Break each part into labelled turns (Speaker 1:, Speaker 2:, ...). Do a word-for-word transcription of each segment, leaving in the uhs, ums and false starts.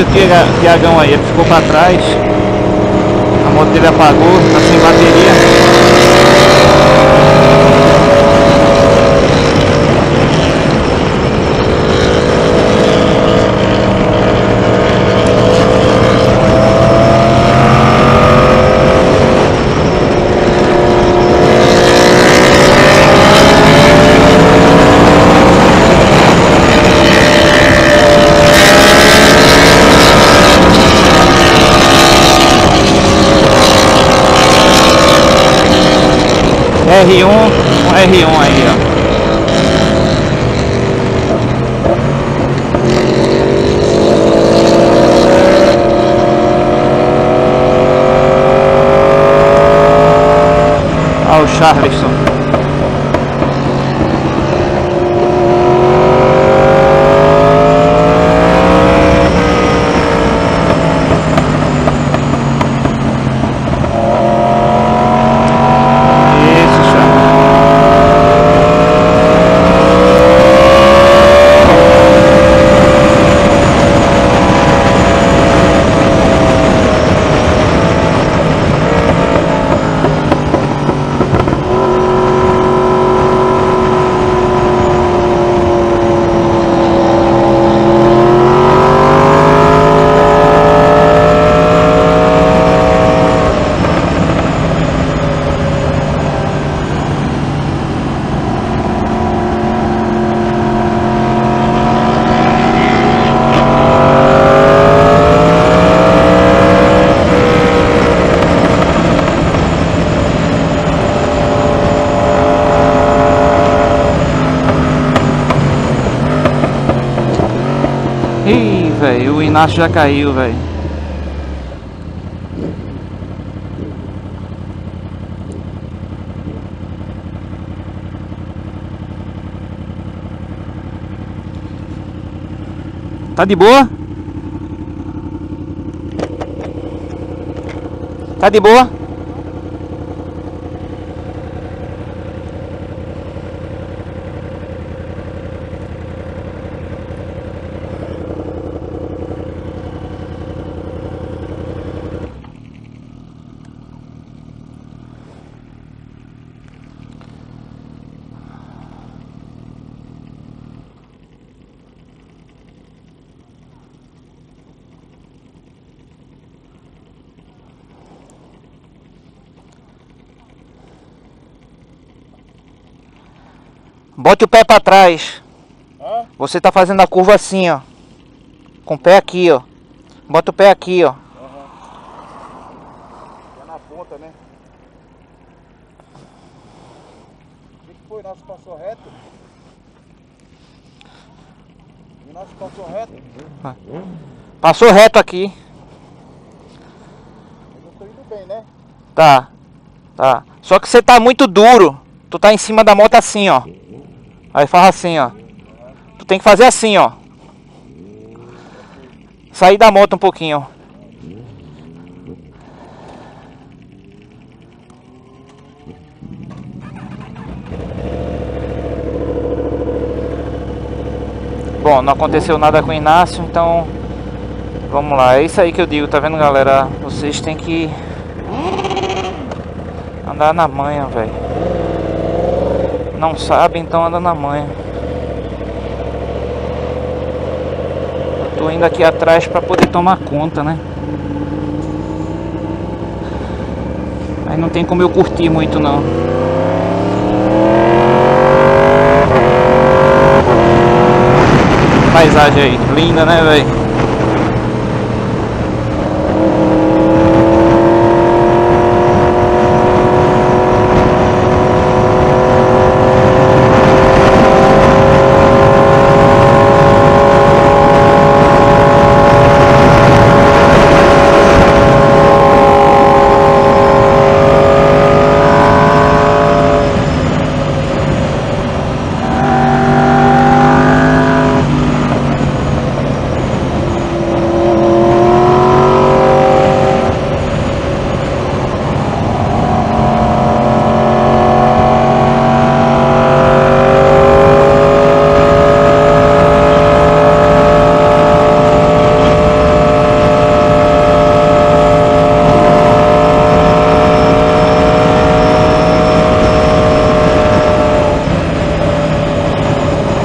Speaker 1: o Tiagão aí, ele ficou para trás. A moto dele apagou, tá sem bateria. R um, um R um aí, ó. Olha o Charleston. Ih, velho, o Inácio já caiu, velho. Tá de boa? Tá de boa? Bote o pé pra trás. Hã? Você tá fazendo a curva assim, ó. Com o pé aqui, ó. Bota o pé aqui, ó. Uhum. É na ponta, né? O que foi? Nosso passou reto? O nosso passou reto? Passou reto aqui. Mas eu tô indo bem, né? Tá. Tá. Só que você tá muito duro. Tu tá em cima da moto assim, ó. Aí faz assim, ó. Tu tem que fazer assim, ó. Sair da moto um pouquinho. Bom, não aconteceu nada com o Inácio, então vamos lá. É isso aí que eu digo, tá vendo, galera? Vocês têm que andar na manha, velho. Não sabe, então anda na manha. Eu tô indo aqui atrás pra poder tomar conta, né? Mas não tem como eu curtir muito, não. Paisagem aí, linda, né, velho?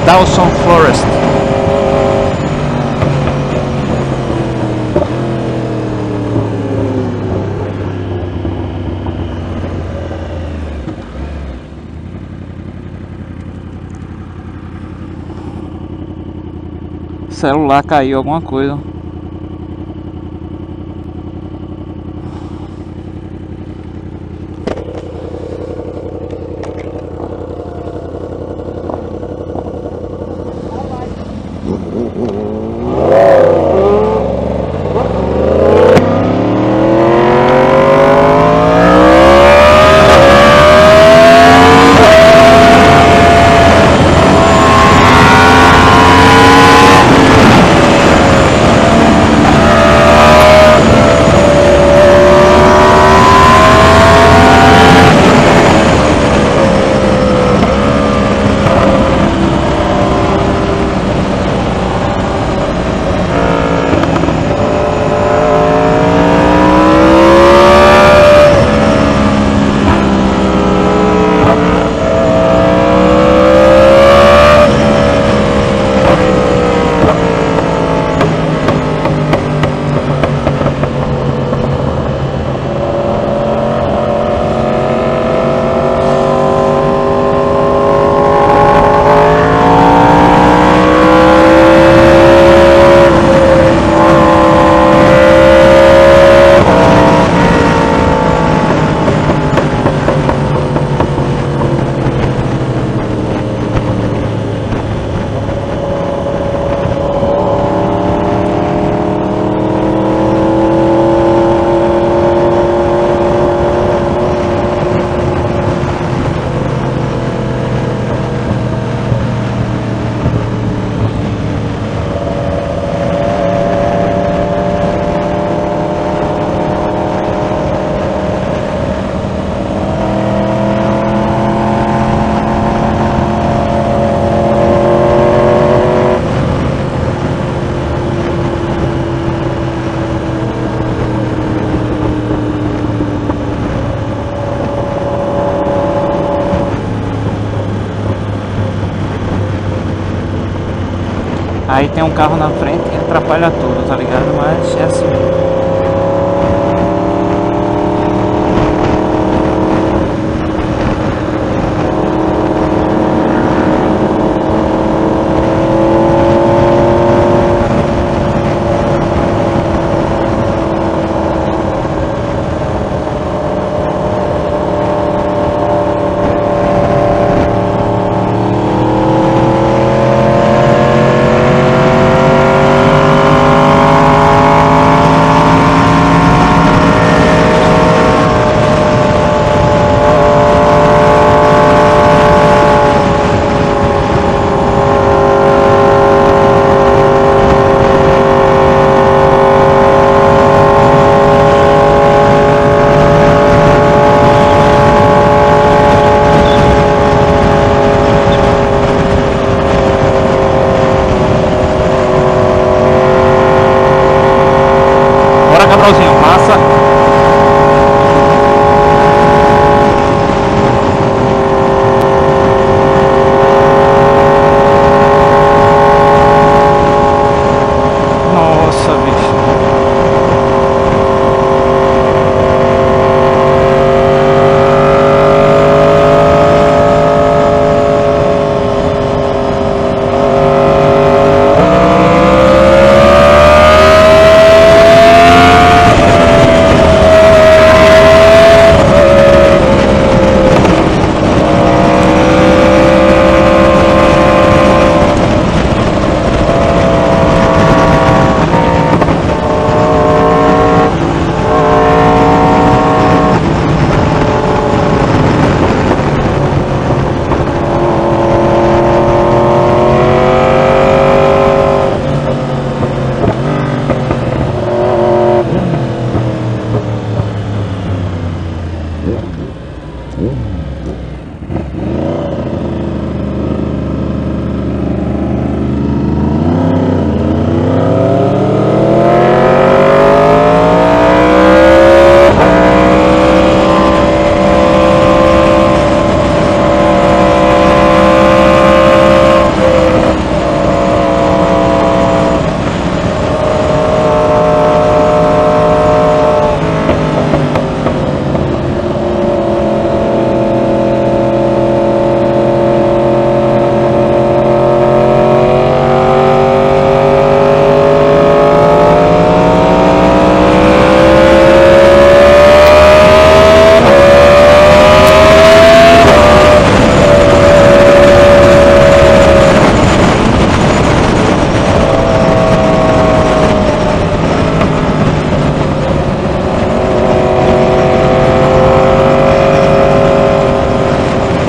Speaker 1: Dawson Forest. Celular caiu alguma coisa. Aí tem um carro na frente e atrapalha tudo, tá ligado? Mas é assim mesmo. Gabrielzinho, passa. Nossa, bicho.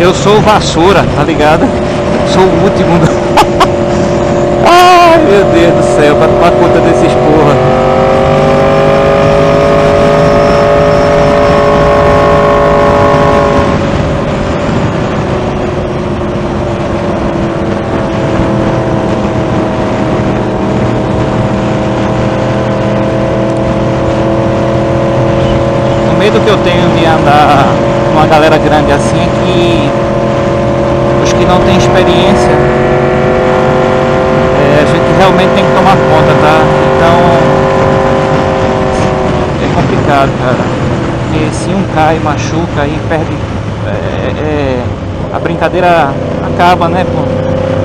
Speaker 1: Eu sou vassoura, tá ligado? Sou o último do... Ai, meu Deus do céu, pra tomar conta desses porra. O medo que eu tenho de andar com uma galera grande assim é que os que não têm experiência, é, a gente realmente tem que tomar conta, tá? Então é complicado, cara, porque se um cai, machuca, aí perde, é, é, a brincadeira acaba, né, pô?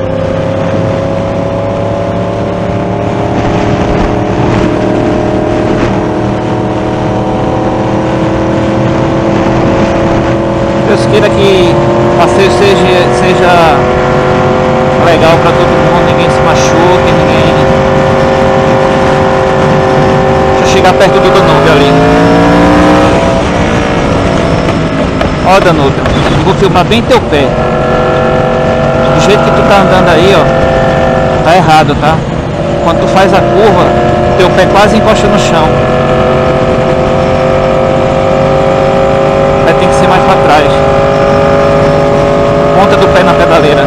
Speaker 1: Deus queira que o passeio seja, seja legal para todo mundo, ninguém se machuque, ninguém... Deixa eu chegar perto do Danúbio ali. Ó, Danúbio, eu vou filmar bem teu pé. Do jeito que tu tá andando aí, ó, tá errado, tá? Quando tu faz a curva, teu pé quase encosta no chão. Tem que ser mais para trás. Ponta do pé na pedaleira.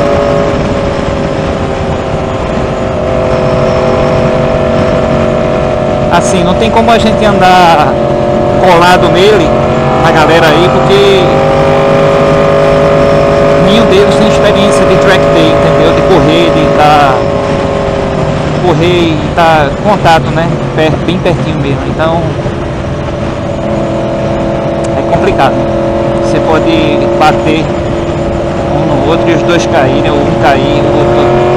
Speaker 1: Assim, não tem como a gente andar colado nele, a galera aí, porque nenhum deles tem experiência de track day, entendeu? De correr, de estar correr e estar contato, né? Perto, bem pertinho mesmo. Então complicado. Você pode bater um no outro e os dois caírem, ou um cair, o outro...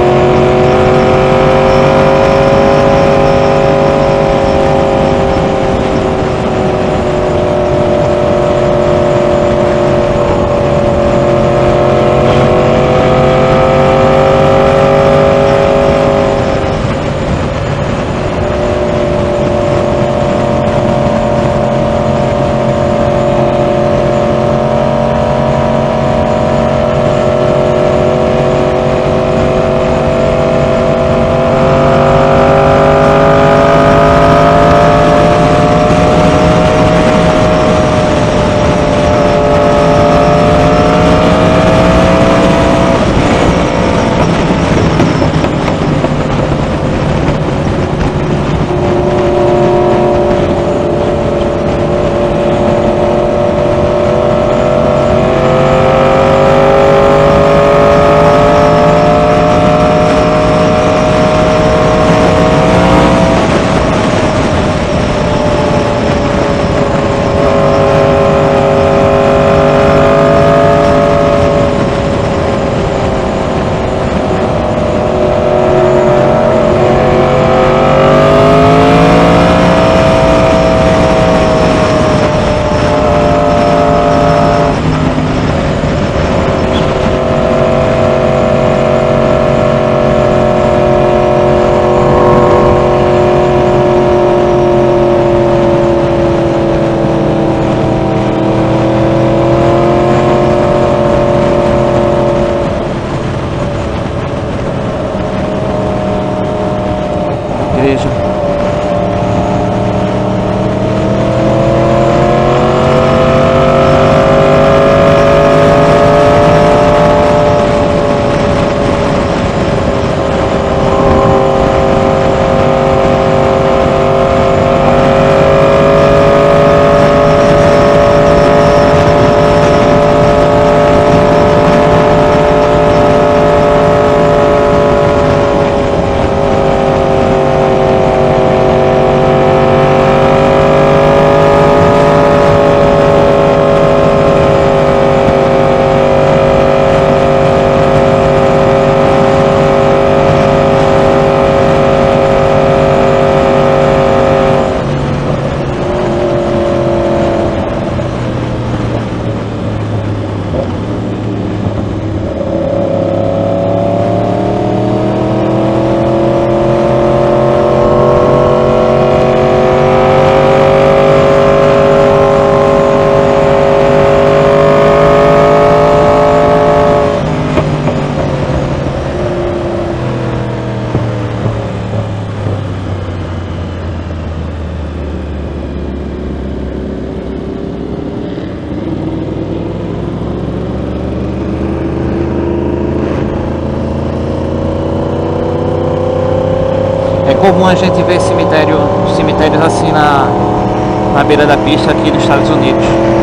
Speaker 1: comum a gente ver cemitério, cemitérios assim na, na beira da pista aqui nos Estados Unidos.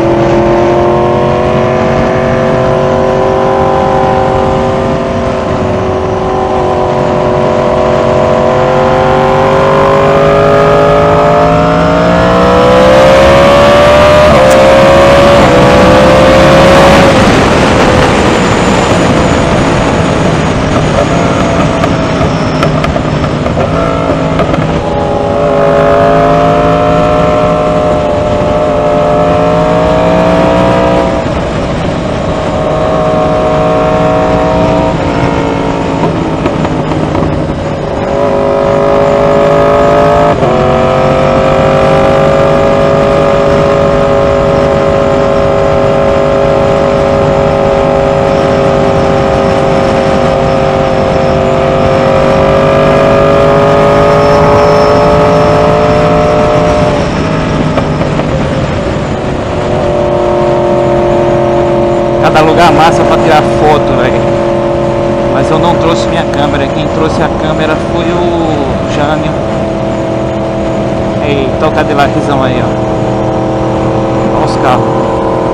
Speaker 1: Cada lugar massa para tirar foto, velho. Mas eu não trouxe minha câmera. Quem trouxe a câmera foi o Jânio. Eita, o Cadillaczão aí, ó. Olha os carros.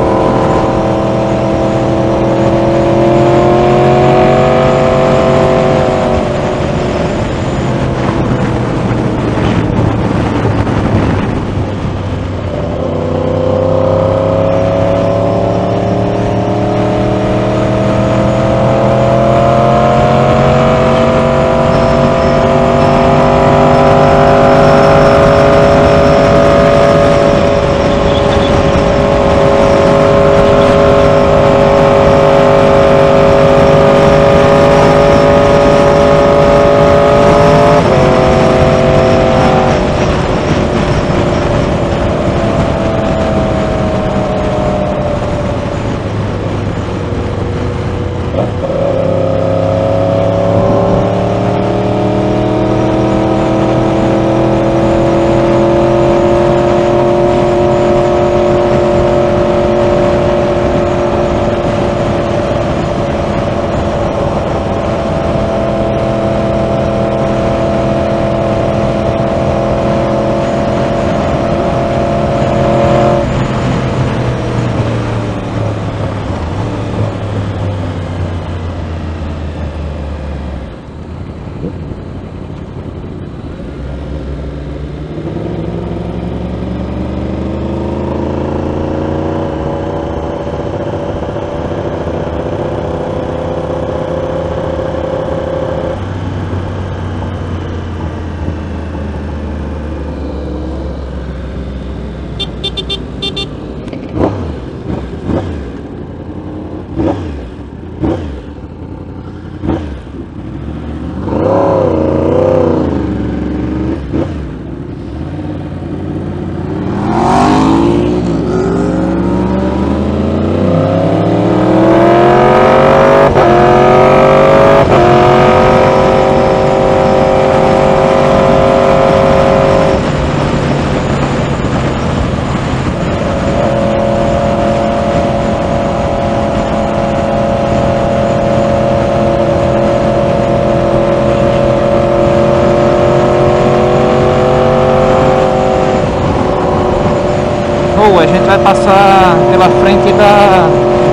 Speaker 1: A gente vai passar pela frente da...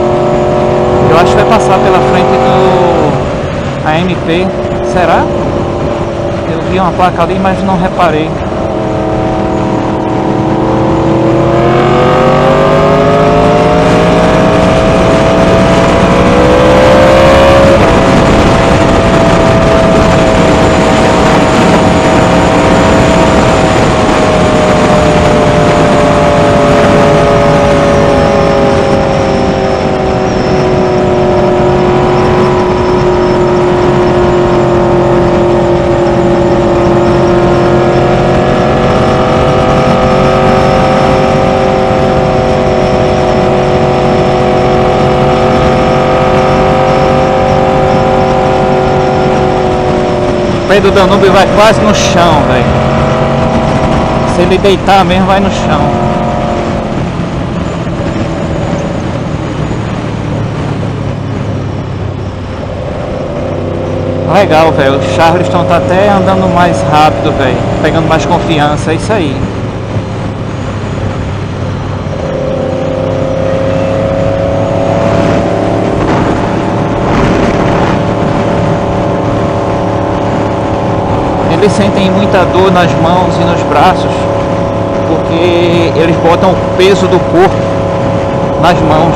Speaker 1: Eu acho que vai passar pela frente do A M P. Será? Eu vi uma placa ali, mas não reparei. O pé do Danúbio vai quase no chão, velho. Se ele deitar mesmo, vai no chão. Legal, velho. O Charleston tá até andando mais rápido, velho. Pegando mais confiança, é isso aí. Eles sentem muita dor nas mãos e nos braços, porque eles botam o peso do corpo nas mãos,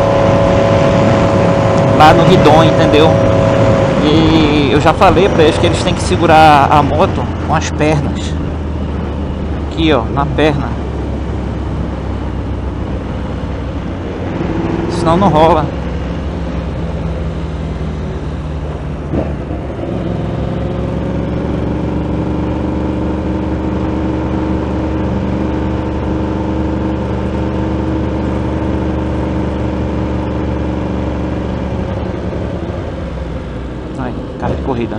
Speaker 1: lá no guidão, entendeu? E eu já falei pra eles que eles têm que segurar a moto com as pernas, aqui ó, na perna, senão não rola. Carro de corrida.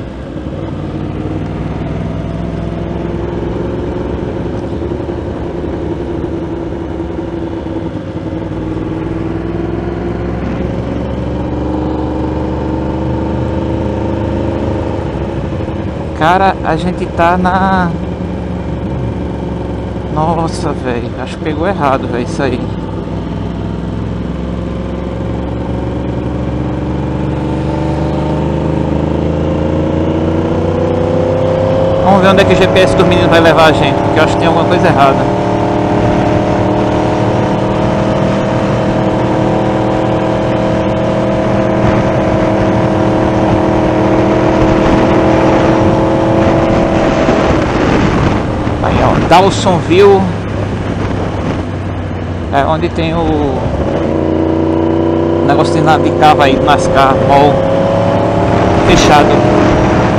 Speaker 1: Cara, a gente tá na... Nossa, velho, acho que pegou errado, velho, isso aí. Vamos ver onde é que o G P S do menino vai levar a gente, porque eu acho que tem alguma coisa errada. Aí ó, Dawsonville. É onde tem o negócio de nada de carro aí, NASCAR, mall fechado.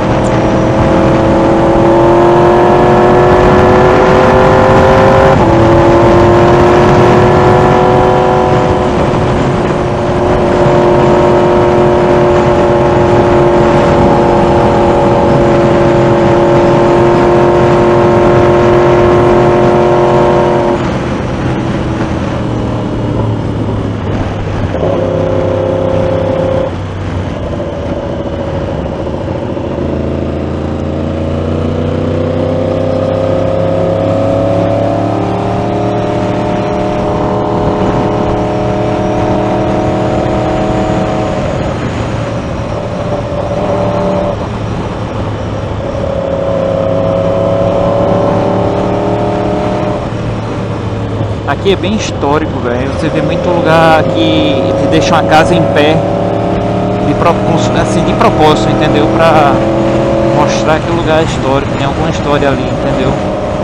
Speaker 1: Aqui é bem histórico, velho. Você vê muito lugar que deixa uma casa em pé de, pro, assim, de propósito, entendeu? Pra mostrar que o lugar é histórico, tem alguma história ali, entendeu?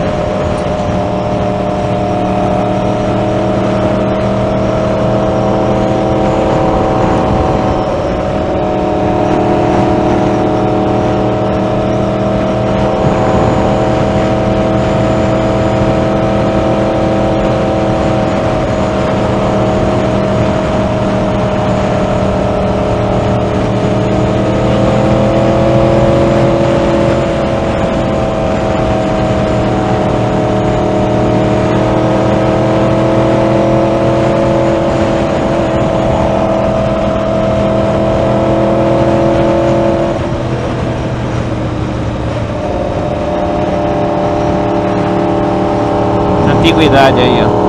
Speaker 1: Antiguidade aí, ó.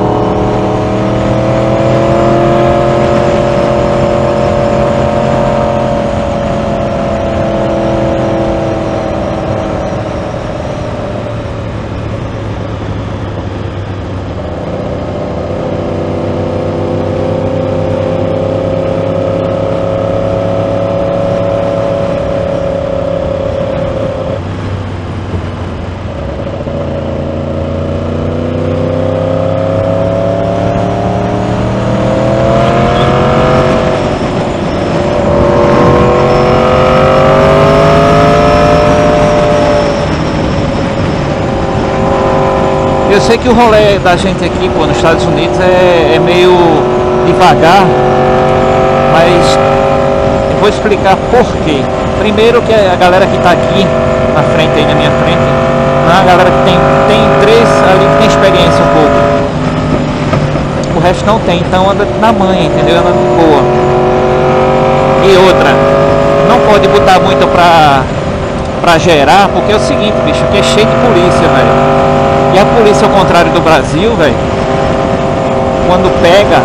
Speaker 1: Eu sei que o rolê da gente aqui, pô, nos Estados Unidos é, é meio devagar, mas eu vou explicar por quê. Primeiro que a galera que tá aqui na frente, aí na minha frente, não é a galera que tem, tem três ali que tem experiência um pouco. O resto não tem, então anda na manha, entendeu? Anda de boa. E outra, não pode botar muito pra, pra gerar, porque é o seguinte, bicho, aqui é cheio de polícia, velho. E a polícia, ao contrário do Brasil, velho, quando pega,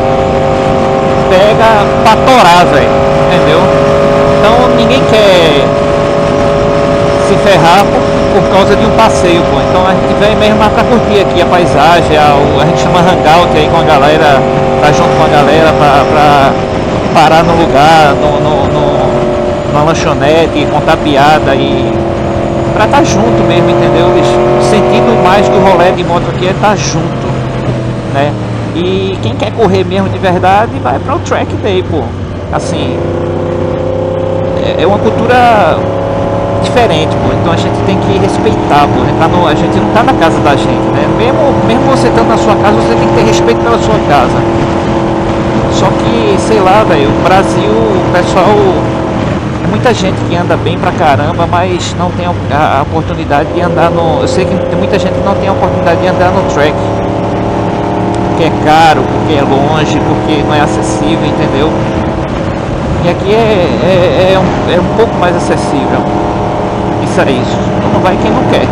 Speaker 1: pega pra torar, velho, entendeu? Então ninguém quer se ferrar por, por causa de um passeio, pô. Então a gente vem mesmo mais pra curtir aqui a paisagem, a, a gente chama hangout aí com a galera, tá junto com a galera pra, pra parar no lugar, no, no, no, numa lanchonete, contar piada e pra tá junto mesmo, entendeu? O sentido mais do rolê de moto aqui é tá junto, né? E quem quer correr mesmo de verdade vai para o track day, pô. Assim, é, é uma cultura diferente, pô. Então a gente tem que respeitar, pô. A gente, tá no, a gente não tá na casa da gente, né? Mesmo, mesmo você estando na sua casa, você tem que ter respeito pela sua casa. Só que, sei lá, velho, o Brasil, o pessoal, é muita gente que anda bem pra caramba, mas não tem a, a oportunidade de andar no... Eu sei que tem muita gente que não tem a oportunidade de andar no track. Porque é caro, porque é longe, porque não é acessível, entendeu? E aqui é, é, é, um, é um pouco mais acessível. Isso é isso. Então não vai quem não quer.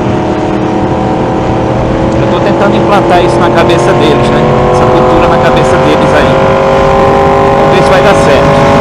Speaker 1: Eu estou tentando implantar isso na cabeça deles, né? Essa cultura na cabeça deles aí. Vamos ver se vai dar certo.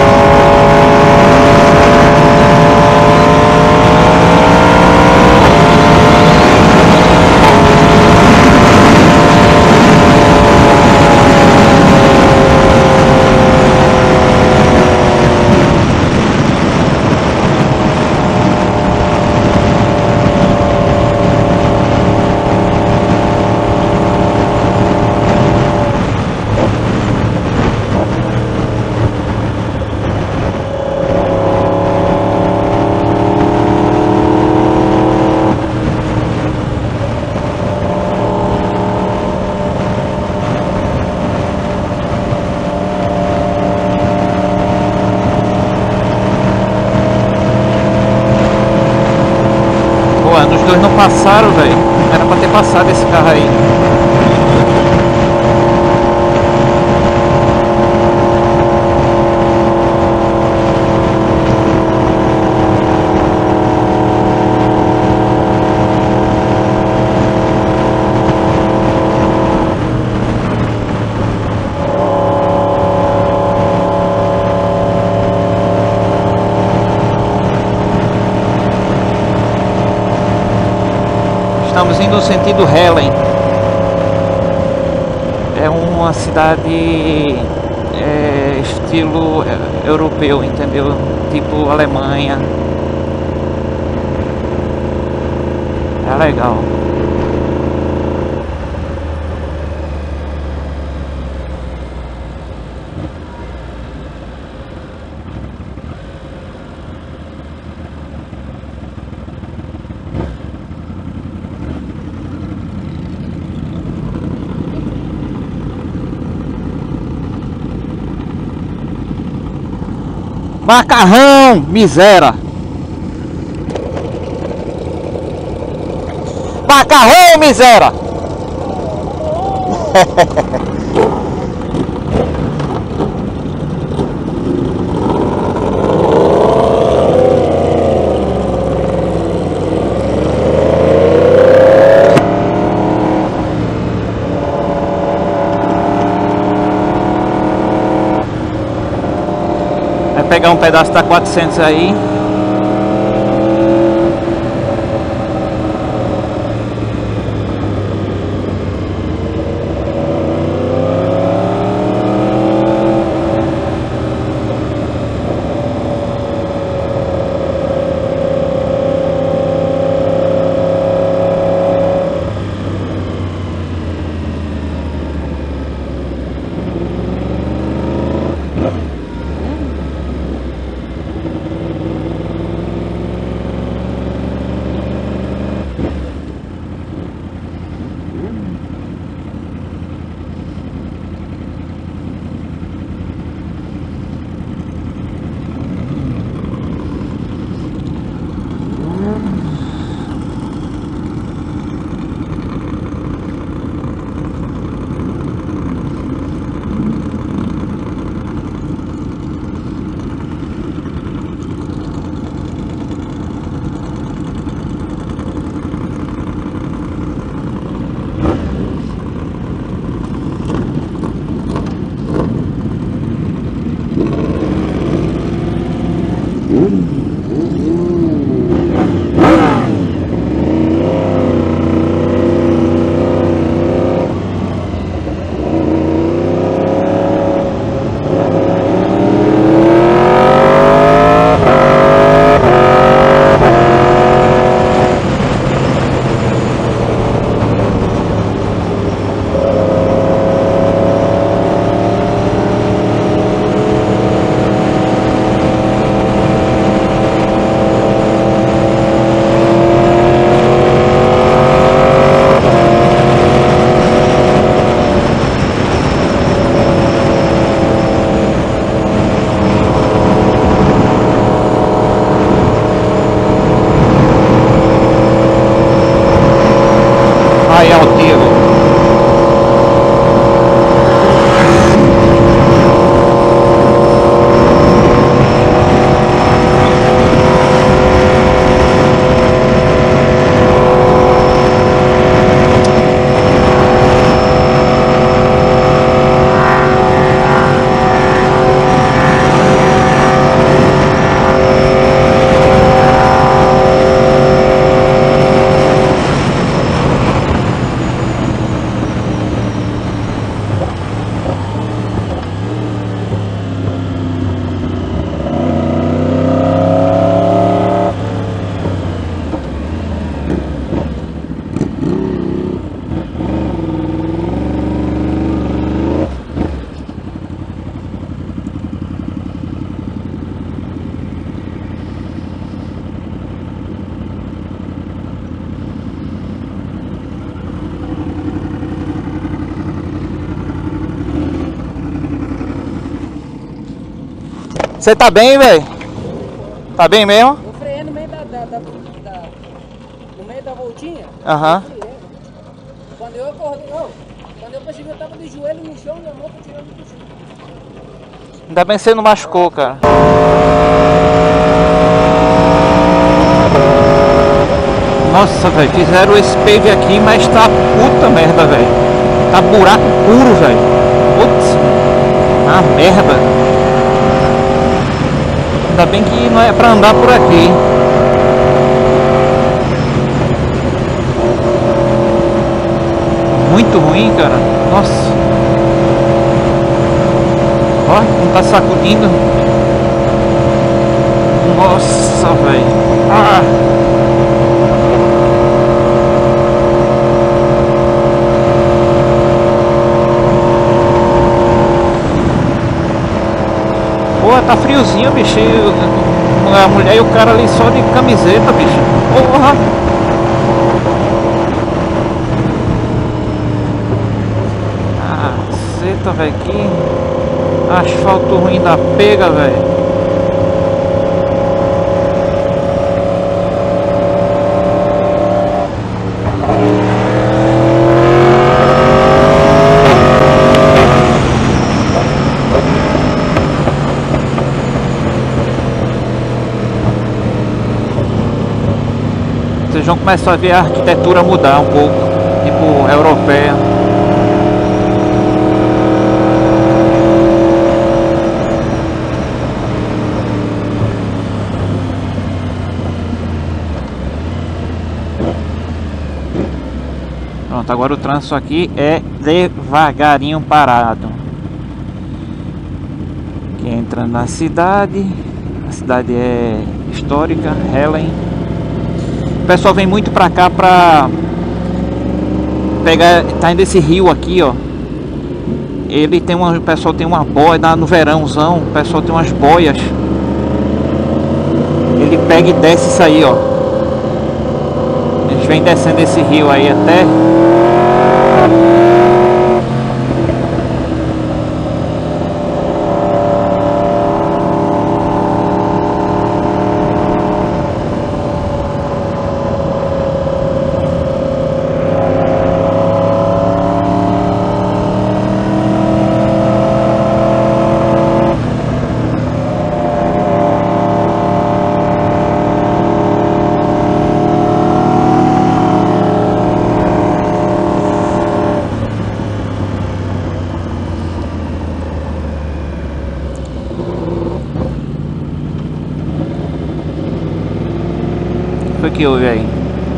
Speaker 1: Os dois não passaram, velho. Era pra ter passado esse carro aí. Estamos indo no sentido Helen. É uma cidade é, estilo é, europeu, entendeu? Tipo Alemanha. É legal. Macarrão, miséria. Macarrão, miséria. Pegar um pedaço da quatrocentos aí. Você tá bem, velho? Tá bem mesmo?
Speaker 2: Eu freiei no meio da, da, da, da no meio da voltinha.
Speaker 1: Aham.
Speaker 2: Eu freiei. Quando eu acordei, oh, quando eu percebi, eu tava de joelho no chão, minha mão tá tirando do chão.
Speaker 1: Ainda bem que você não machucou, cara. Nossa, velho, fizeram esse pave aqui, mas tá puta merda, velho. Tá buraco puro, velho. Putz, ah, merda. Ainda bem que não é pra andar por aqui. Muito ruim, cara. Nossa. Ó, não tá sacudindo. Nossa, velho. Ah. Pô, tá friozinho, bicho. A mulher e o cara ali só de camiseta, bicho. Porra. Ah, caceta, velho. Que asfalto ruim da pega, velho. Vocês vão começar a ver a arquitetura mudar um pouco, tipo europeia. Pronto, agora o trânsito aqui é devagarinho parado. Aqui entra na cidade. A cidade é histórica, Helen. O pessoal vem muito pra cá pra pegar, tá indo esse rio aqui, ó. Ele tem uma, o pessoal tem uma boia no verãozão, o pessoal tem umas boias. Ele pega e desce isso aí, ó. Eles vêm descendo esse rio aí até foi que houve aí.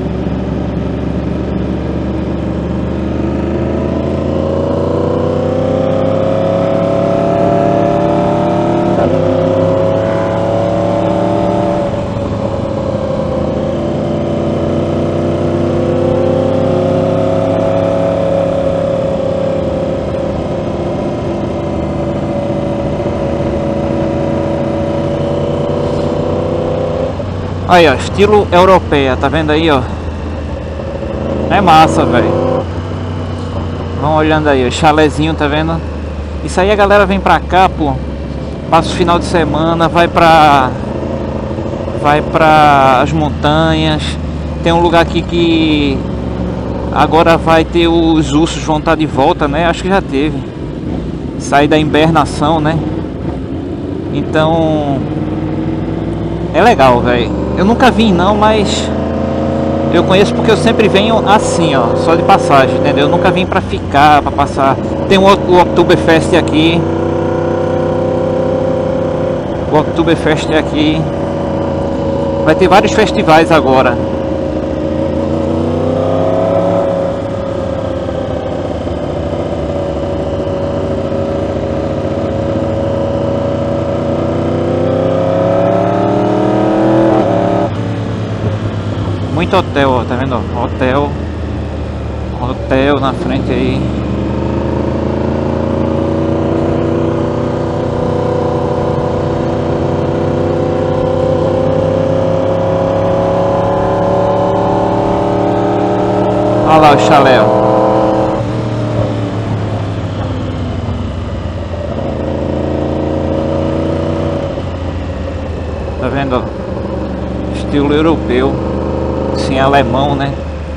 Speaker 1: Aí, ó, estilo europeia, tá vendo aí, ó? É massa, velho. Vão olhando aí, ó, chalezinho, tá vendo? Isso aí a galera vem pra cá, pô. Passa o final de semana, vai pra... Vai pra as montanhas. Tem um lugar aqui que... Agora vai ter os ursos, vão estar de volta, né? Acho que já teve. Sair da hibernação, né? Então... É legal, velho. Eu nunca vim não, mas eu conheço porque eu sempre venho assim, ó, só de passagem, entendeu? Eu nunca vim pra ficar, pra passar. Tem o, o Oktoberfest aqui. O Oktoberfest aqui. Vai ter vários festivais agora. Muito hotel, ó, tá vendo? Hotel. Hotel na frente aí. Olha lá o chalé, ó. Sim, alemão, né?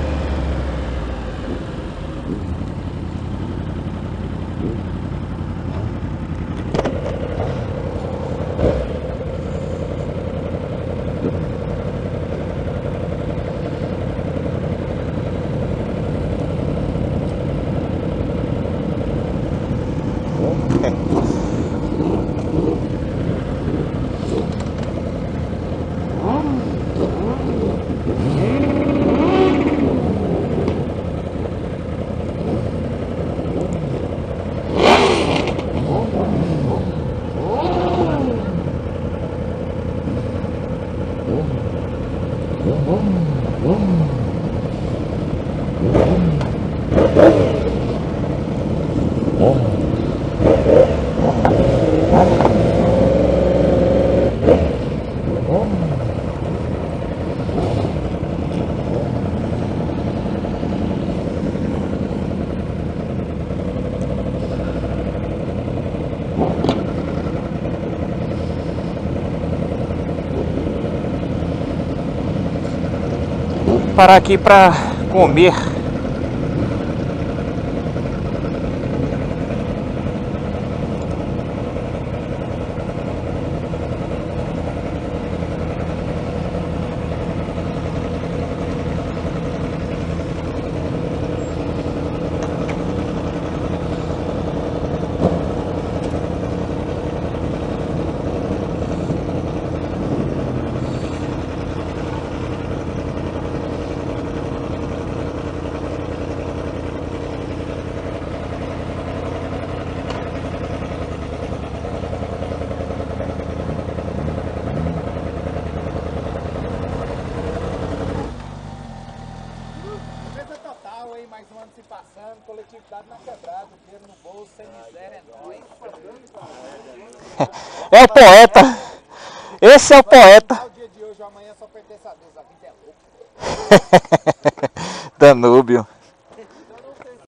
Speaker 1: Parar aqui para comer.
Speaker 2: Mais um ano se passando, coletividade na quebrada, dinheiro no bolso, sem miséria, é nóis.
Speaker 1: É o poeta. Esse é o poeta.
Speaker 2: O dia de hoje, amanhã só pertence a Deus, a vida é louca.
Speaker 1: Danúbio.